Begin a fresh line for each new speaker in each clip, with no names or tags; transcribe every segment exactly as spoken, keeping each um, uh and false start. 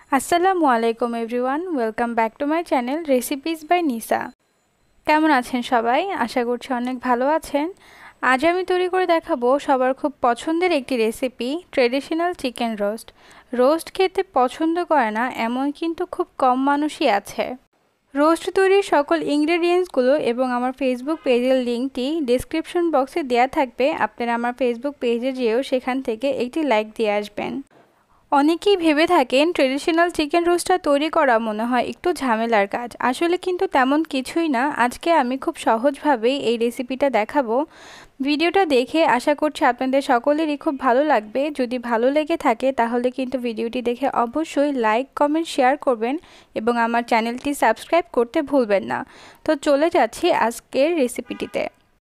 আসসালামু আলাইকুম everyone, welcome back to my channel recipes by Nisa. কেমন আছেন সবাই? আশা করছি অনেক ভালো আছেন। আজ আমি তৈরি করে দেখাবো সবার খুব পছন্দের একটি recipe, traditional chicken roast. Roast খেতে পছন্দ করে না এমন কিন্তু খুব কম মানুষই আছে। রোস্ট তৈরির সকল ইনগ্রেডিয়েন্টসগুলো এবং আমার ফেসবুক পেজের লিঙ্কটি ডেসক্রিপশন বক্সে দেওয়া থাকবে। আপনারা আমার ফেসবুক পেজে যেয়েও সেখান থেকে একটি লাইক দিয়ে আসবেন। অনেকেই ভেবে থাকেন ট্রেডিশনাল চিকেন রোস্টটা তৈরি করা মনে হয় একটু ঝামেলার কাজ। আসলে কিন্তু তেমন কিছুই না। আজকে আমি খুব সহজভাবেই এই রেসিপিটা দেখাবো। ভিডিওটা দেখে আশা করছি আপনাদের সকলেরই খুব ভালো লাগবে। যদি ভালো লেগে থাকে তাহলে কিন্তু ভিডিওটি দেখে অবশ্যই লাইক, কমেন্ট, শেয়ার করবেন এবং আমার চ্যানেলটি সাবস্ক্রাইব করতে ভুলবেন না। তো চলে যাচ্ছি আজকের রেসিপিটিতে।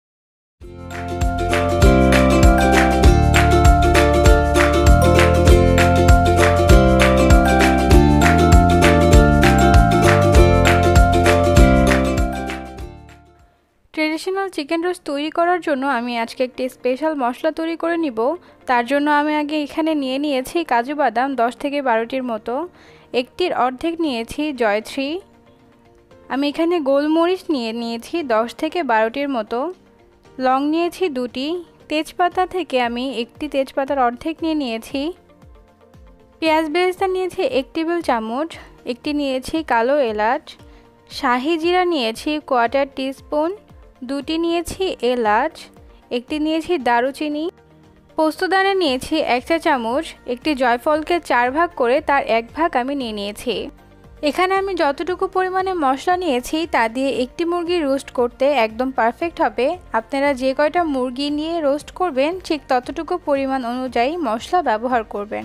ট্রেডিশনাল চিকেন রোস্ট তৈরি করার জন্য আমি আজকে একটি স্পেশাল মশলা তৈরি করে নিব। তার জন্য আমি আগে এখানে নিয়ে নিয়েছি কাজু বাদাম দশ থেকে বারোটির মতো, একটির অর্ধেক নিয়েছি জয়ত্রী। আমি এখানে গোলমরিচ নিয়ে নিয়েছি দশ থেকে বারোটির মতো, লং নিয়েছি দুটি, তেজপাতা থেকে আমি একটি তেজপাতার অর্ধেক নিয়ে নিয়েছি, পেঁয়াজ বেরেস্তা নিয়েছি এক টেবিল চামচ, একটি নিয়েছি কালো এলাচ, শাহি জিরা নিয়েছি কোয়ার্টার টিস্পুন, দুটি নিয়েছি এলাচ, একটি নিয়েছি দারুচিনি, পোস্তদানা নিয়েছি এক চা চামচ, একটি জয়ফলকে চার ভাগ করে তার এক ভাগ আমি নিয়ে নিয়েছি। এখানে আমি যতটুকু পরিমাণে মশলা নিয়েছি তা দিয়ে একটি মুরগি রোস্ট করতে একদম পারফেক্ট হবে। আপনারা যে কয়টা মুরগি নিয়ে রোস্ট করবেন ঠিক ততটুকু পরিমাণ অনুযায়ী মশলা ব্যবহার করবেন।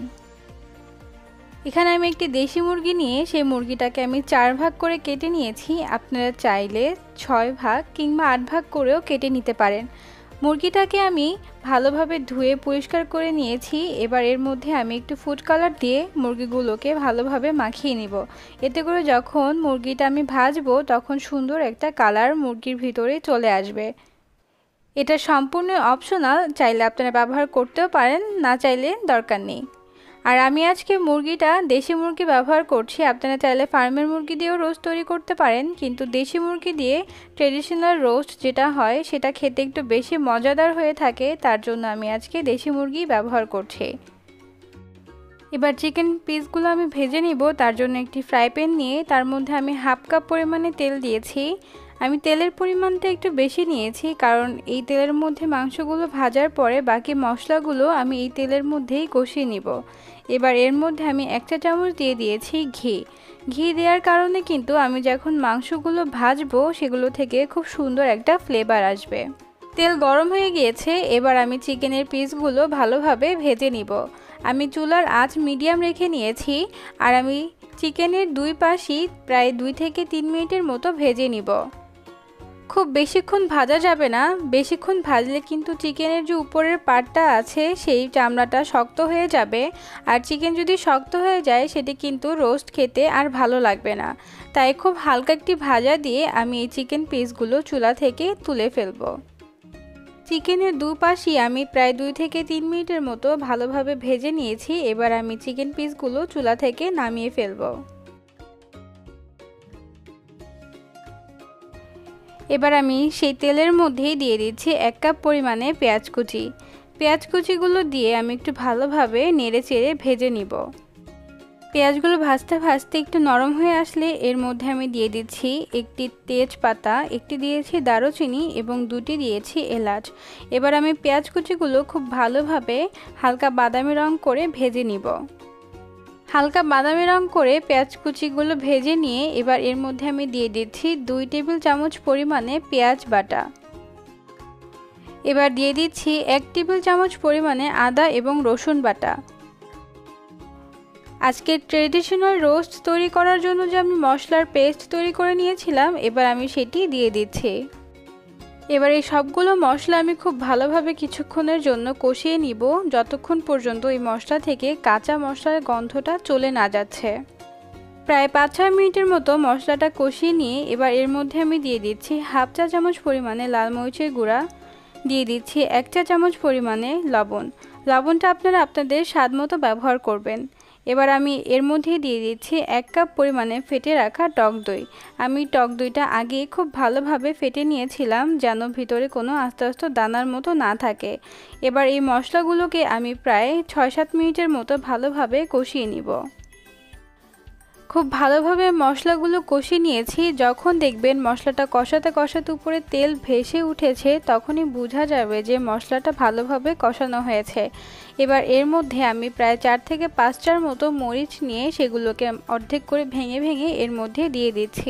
এখানে আমি একটি দেশি মুরগি নিয়ে সেই মুরগিটাকে আমি চার ভাগ করে কেটে নিয়েছি। আপনারা চাইলে ছয় ভাগ কিংবা আট ভাগ করেও কেটে নিতে পারেন। মুরগিটাকে আমি ভালোভাবে ধুয়ে পরিষ্কার করে নিয়েছি। এবার এর মধ্যে আমি একটু ফুড কালার দিয়ে মুরগিগুলোকে ভালোভাবে মাখিয়ে নিব। এতে করে যখন মুরগিটা আমি ভাজবো তখন সুন্দর একটা কালার মুরগির ভিতরে চলে আসবে। এটা সম্পূর্ণ অপশনাল, চাইলে আপনারা ব্যবহার করতেও পারেন, না চাইলে দরকার নেই। আর আমি আজকে মুরগিটা দেশি মুরগি ব্যবহার করছি। আপনারা চাইলে ফার্মের মুরগি দিয়েও রোস্ট তৈরি করতে পারেন, কিন্তু দেশি মুরগি দিয়ে ট্রেডিশনাল রোস্ট যেটা হয় সেটা খেতে একটু বেশি মজাদার হয়ে থাকে। তার জন্য আমি আজকে দেশি মুরগি ব্যবহার করছি। এবার চিকেন পিসগুলো আমি ভেজে নিব। তার জন্য একটি ফ্রাই প্যান নিয়ে তার মধ্যে আমি হাফ কাপ পরিমাণে তেল দিয়েছি। আমি তেলের পরিমাণটা একটু বেশি নিয়েছি কারণ এই তেলের মধ্যে মাংসগুলো ভাজার পরে বাকি মশলাগুলো আমি এই তেলের মধ্যেই কষিয়ে নিব। এবার এর মধ্যে আমি এক চা চামচ দিয়ে দিয়েছি ঘি। ঘি দেওয়ার কারণে কিন্তু আমি যখন মাংসগুলো ভাজবো সেগুলো থেকে খুব সুন্দর একটা ফ্লেভার আসবে। তেল গরম হয়ে গিয়েছে, এবার আমি চিকেনের পিসগুলো ভালোভাবে ভেজে নিব। আমি চুলার আঁচ মিডিয়াম রেখে নিয়েছি আর আমি চিকেনের দুই পাশই প্রায় দুই থেকে তিন মিনিটের মতো ভেজে নিব। খুব বেশিক্ষণ ভাজা যাবে না, বেশিক্ষণ ভাজলে কিন্তু চিকেনের যে উপরের পার্টটা আছে সেই চামড়াটা শক্ত হয়ে যাবে, আর চিকেন যদি শক্ত হয়ে যায় সেটি কিন্তু রোস্ট খেতে আর ভালো লাগবে না। তাই খুব হালকা একটি ভাজা দিয়ে আমি এই চিকেন পিসগুলো চুলা থেকে তুলে ফেলবো। চিকেনের দুপাশই আমি প্রায় দুই থেকে তিন মিনিটের মতো ভালোভাবে ভেজে নিয়েছি। এবার আমি চিকেন পিসগুলো চুলা থেকে নামিয়ে ফেলবো। এবার আমি সেই তেলের মধ্যেই দিয়ে দিচ্ছি এক কাপ পরিমাণে পেঁয়াজ কুচি। পেঁয়াজ কুচিগুলো দিয়ে আমি একটু ভালোভাবে নেড়ে চেড়ে ভেজে নিব। পেঁয়াজগুলো ভাজতে ভাজতে একটু নরম হয়ে আসলে এর মধ্যে আমি দিয়ে দিচ্ছি একটি তেজপাতা, একটি দিয়েছি দারুচিনি এবং দুটি দিয়েছি এলাচ। এবার আমি পেঁয়াজ কুচিগুলো খুব ভালোভাবে হালকা বাদামি রং করে ভেজে নিব। হালকা বাদামি রং করে পেঁয়াজ কুচিগুলো ভেজে নিয়ে এবার এর মধ্যে আমি দিয়ে দিচ্ছি দুই টেবিল চামচ পরিমাণে পেঁয়াজ বাটা। এবার দিয়ে দিচ্ছি এক টেবিল চামচ পরিমাণে আদা এবং রসুন বাটা। আজকে ট্রেডিশনাল রোস্ট তৈরি করার জন্য যে আমি মশলার পেস্ট তৈরি করে নিয়েছিলাম এবার আমি সেটি দিয়ে দিচ্ছি। এবার এই সবগুলো মশলা আমি খুব ভালোভাবে কিছুক্ষণের জন্য কষিয়ে নিব, যতক্ষণ পর্যন্ত এই মশলা থেকে কাঁচা মশলার গন্ধটা চলে না যাচ্ছে। প্রায় পাঁচ ছয় মিনিটের মতো মশলাটা কষিয়ে নিয়ে এবার এর মধ্যে আমি দিয়ে দিচ্ছি হাফ চা চামচ পরিমাণে লাল মরিচের গুঁড়া, দিয়ে দিচ্ছি এক চা চামচ পরিমাণে লবণ। লবণটা আপনারা আপনাদের স্বাদ মতো ব্যবহার করবেন। এবার আমি এর মধ্যে দিয়ে দিচ্ছি এক কাপ পরিমাণে ফেটে রাখা টক দই। আমি টক দইটা আগে খুব ভালোভাবে ফেটে নিয়েছিলাম যেন ভিতরে কোনো আস্তে আস্তে দানার মতো না থাকে। এবার এই মশলাগুলোকে আমি প্রায় ছয় সাত মিনিটের মতো ভালোভাবে কষিয়ে নিব। খুব ভালোভাবে মশলাগুলো কষিয়ে নিয়েছি। যখন দেখবেন মশলাটা কষাতে কষাতে উপরে তেল ভেসে উঠেছে তখনই বোঝা যাবে যে মশলাটা ভালোভাবে কষানো হয়েছে। এবার এর মধ্যে আমি প্রায় চার থেকে পাঁচটার মতো মরিচ নিয়ে সেগুলোকে অর্ধেক করে ভেঙে ভেঙে এর মধ্যে দিয়ে দিচ্ছি।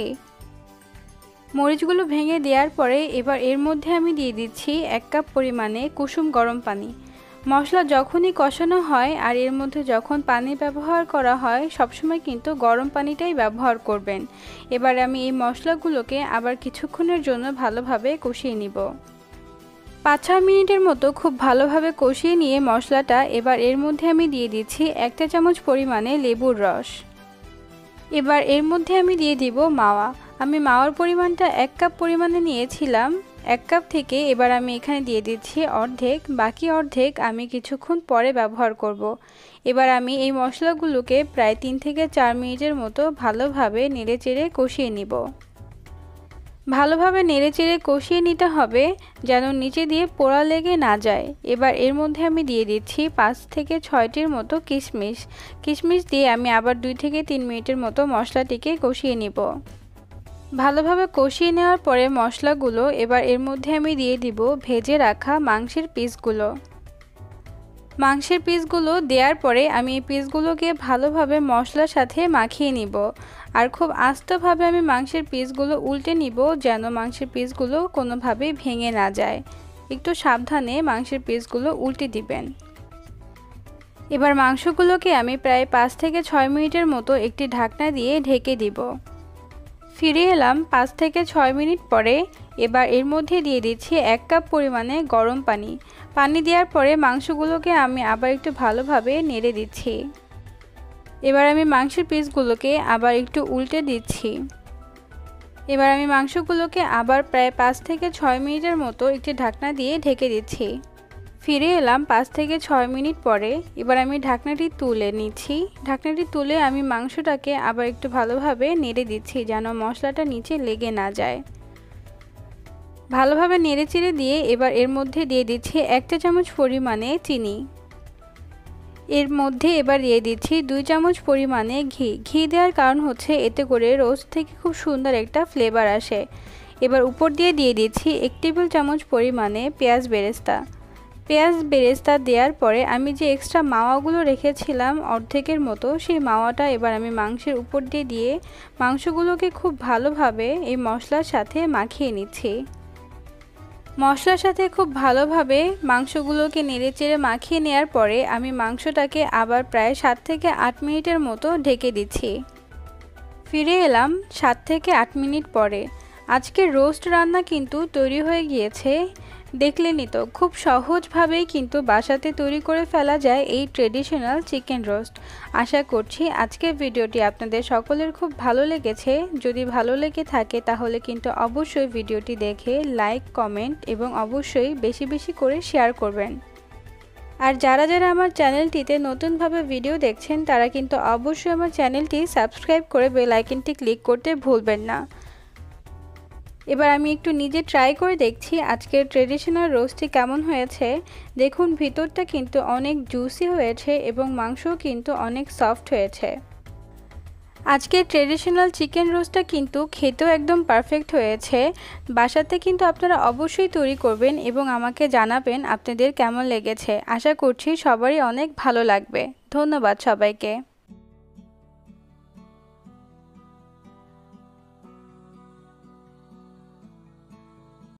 মরিচগুলো ভেঙে দেওয়ার পরে এবার এর মধ্যে আমি দিয়ে দিচ্ছি এক কাপ পরিমাণে কুসুম গরম পানি। মশলা যখনই কষানো হয় আর এর মধ্যে যখন পানি ব্যবহার করা হয় সবসময় কিন্তু গরম পানিটাই ব্যবহার করবেন। এবার আমি এই মশলাগুলোকে আবার কিছুক্ষণের জন্য ভালোভাবে কষিয়ে নিব। পাঁচ ছয় মিনিটের মতো খুব ভালোভাবে কষিয়ে নিয়ে মশলাটা এবার এর মধ্যে আমি দিয়ে দিচ্ছি এক চা চামচ পরিমাণে লেবুর রস। এবার এর মধ্যে আমি দিয়ে দিব মাওয়া। আমি মাওয়ার পরিমাণটা এক কাপ পরিমাণে নিয়েছিলাম। এক কাপ থেকে এবার আমি এখানে দিয়ে দিচ্ছি অর্ধেক, বাকি অর্ধেক আমি কিছুক্ষণ পরে ব্যবহার করব। এবার আমি এই মশলাগুলোকে প্রায় তিন থেকে চার মিনিটের মতো ভালোভাবে নেড়েচেড়ে কষিয়ে নিব। ভালোভাবে নেড়েচেড়ে কষিয়ে নিতে হবে যেন নিচে দিয়ে পোড়া লেগে না যায়। এবার এর মধ্যে আমি দিয়ে দিচ্ছি পাঁচ থেকে ছয়টির মতো কিশমিশ। কিশমিশ দিয়ে আমি আবার দুই থেকে তিন মিনিটের মতো মশলাটিকে কষিয়ে নিব। ভালোভাবে কষিয়ে নেওয়ার পরে মশলাগুলো এবার এর মধ্যে আমি দিয়ে দিব ভেজে রাখা মাংসের পিসগুলো। মাংসের পিসগুলো দেওয়ার পরে আমি এই পিসগুলোকে ভালোভাবে মশলার সাথে মাখিয়ে নিব। আর খুব আস্তেভাবে আমি মাংসের পিসগুলো উল্টে নিব যেন মাংসের পিসগুলো কোনোভাবেই ভেঙে না যায়। একটু সাবধানে মাংসের পিসগুলো উল্টে দিবেন। এবার মাংসগুলোকে আমি প্রায় পাঁচ থেকে ছয় মিনিটের মতো একটি ঢাকনা দিয়ে ঢেকে দিব। ফিরে এলাম পাঁচ থেকে ছয় মিনিট পরে। এবার এর মধ্যে দিয়ে দিচ্ছি এক কাপ পরিমাণে গরম পানি। পানি দেওয়ার পরে মাংসগুলোকে আমি আবার একটু ভালোভাবে নেড়ে দিচ্ছি। এবার আমি মাংসের পিসগুলোকে আবার একটু উল্টে দিচ্ছি। এবার আমি মাংসগুলোকে আবার প্রায় পাঁচ থেকে ছয় মিনিটের মতো একটি ঢাকনা দিয়ে ঢেকে দিচ্ছি। ফিরে এলাম পাঁচ থেকে ছয় মিনিট পরে। এবার আমি ঢাকনাটি তুলে নিচ্ছি। ঢাকনাটি তুলে আমি মাংসটাকে আবার একটু ভালোভাবে নেড়ে দিচ্ছি যেন মশলাটা নিচে লেগে না যায়। ভালোভাবে নেড়ে চেড়ে দিয়ে এবার এর মধ্যে দিয়ে দিচ্ছি এক চা চামচ পরিমাণে চিনি। এর মধ্যে এবার দিয়ে দিচ্ছি দুই চামচ পরিমাণে ঘি। ঘি দেওয়ার কারণ হচ্ছে এতে করে রোস্ট থেকে খুব সুন্দর একটা ফ্লেভার আসে। এবার উপর দিয়ে দিয়ে দিচ্ছি এক টেবিল চামচ পরিমাণে পেঁয়াজ বেরেস্তা। পেঁয়াজ বেরেস্তা দেওয়ার পরে আমি যে এক্সট্রা মাওয়াগুলো রেখেছিলাম অর্ধেকের মতো সেই মাওয়াটা এবার আমি মাংসের উপর দিয়ে দিয়ে মাংসগুলোকে খুব ভালোভাবে এই মশলার সাথে মাখিয়ে নিচ্ছি। মশলার সাথে খুব ভালোভাবে মাংসগুলোকে নেড়েচেড়ে মাখিয়ে নেওয়ার পরে আমি মাংসটাকে আবার প্রায় সাত থেকে আট মিনিটের মতো ঢেকে দিচ্ছি। ফিরে এলাম সাত থেকে আট মিনিট পরে। আজকের রোস্ট রান্না কিন্তু তৈরি হয়ে গিয়েছে। দেখলেনই তো খুব সহজভাবেই কিন্তু বাসাতে তৈরি করে ফেলা যায় এই ট্রেডিশনাল চিকেন রোস্ট। আশা করছি আজকের ভিডিওটি আপনাদের সকলের খুব ভালো লেগেছে। যদি ভালো লেগে থাকে তাহলে কিন্তু অবশ্যই ভিডিওটি দেখে লাইক, কমেন্ট এবং অবশ্যই বেশি বেশি করে শেয়ার করবেন। আর যারা যারা আমার চ্যানেলটিতে নতুনভাবে ভিডিও দেখছেন তারা কিন্তু অবশ্যই আমার চ্যানেলটি সাবস্ক্রাইব করে বেল আইকনটি ক্লিক করতে ভুলবেন না। এবার আমি একটু নিজে ট্রাই করে দেখছি আজকের ট্রেডিশনাল রোস্টটি কেমন হয়েছে। দেখুন ভিতরটা কিন্তু অনেক জুসি হয়েছে এবং মাংসও কিন্তু অনেক সফট হয়েছে। আজকের ট্রেডিশনাল চিকেন রোস্টটা কিন্তু খেতেও একদম পারফেক্ট হয়েছে। বাসাতে কিন্তু আপনারা অবশ্যই তৈরি করবেন এবং আমাকে জানাবেন আপনাদের কেমন লেগেছে। আশা করছি সবারই অনেক ভালো লাগবে। ধন্যবাদ সবাইকে।